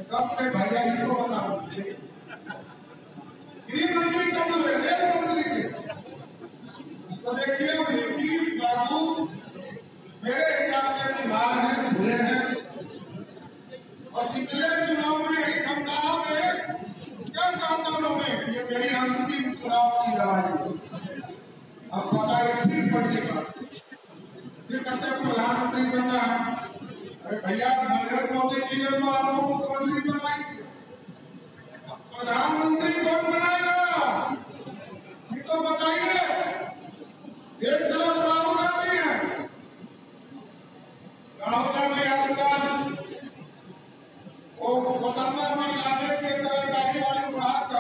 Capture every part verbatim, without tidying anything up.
कब से भैया जी को बताओ, गृह मंत्री कब हुए, रेल मंत्री के? तो देखिए नीतीश बाबू मेरे हिसाब से बीमार हैं, बुरे हैं। और पिछले चुनाव में यही धमकाना में क्या कहा था उन्होंने, ये मेरी अंतिम चुनाव की लड़ाई। अब पता है फिर पड़ेगा, फिर कहते प्रधानमंत्री बनना है। अरे भैया नरेंद्र मोदी जी ने तो आपको मुख्यमंत्री बनाई, प्रधानमंत्री कौन बनाएगा ये तो बताइए। एक तरफ राहुल गांधी है, राहुल गांधी आजकल वो ओसामा बिन लादेन के तरह दाढ़ी वाली बढ़ाकर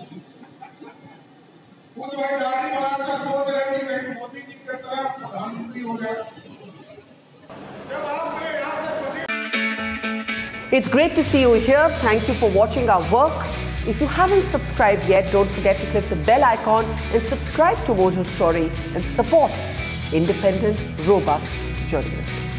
खुद वही दाढ़ी बढ़ाकर सोच रहे कि कहीं मोदी जी की तरह प्रधानमंत्री हो जाए। जब आपने यहाँ से It's great to see you here. Thank you for watching our work. If you haven't subscribed yet, don't forget to click the bell icon and subscribe to Mojo Story and support independent, robust journalism.